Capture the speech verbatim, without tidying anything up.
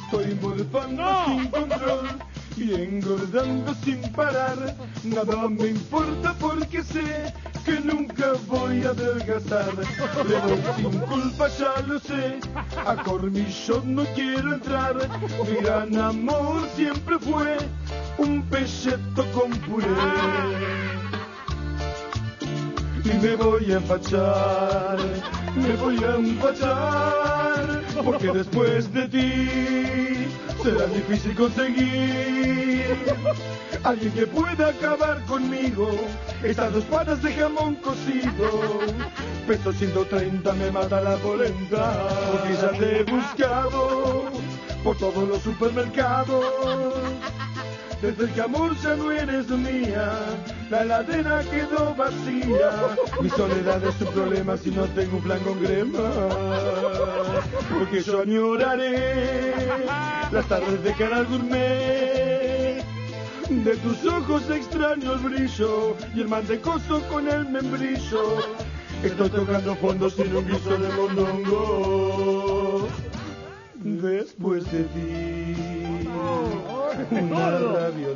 Estoy morfando No. sin control y engordando sin parar. Nada me importa porque sé que nunca voy a adelgazar. Le doy sin culpa, ya lo sé. A Cormillón no quiero entrar. Mi gran amor siempre fue un pelleto con puré. Y me voy a empachar, me voy a empachar, porque después de ti será difícil conseguir alguien que pueda acabar conmigo. Estas dos patas de jamón cocido, peso ciento treinta, me mata la polenta, porque ya te he buscado por todos los supermercados. Desde que amor ya no eres mía, la heladera quedó vacía. Mi soledad es un problema si no tengo un plan con crema. Porque yo añoraré las tardes de Canal Gourmet. De tus ojos extraño el brillo y el mantecoso con el membrillo. Estoy tocando fondo sin un guiso de mondongo. Después de ti, una rabia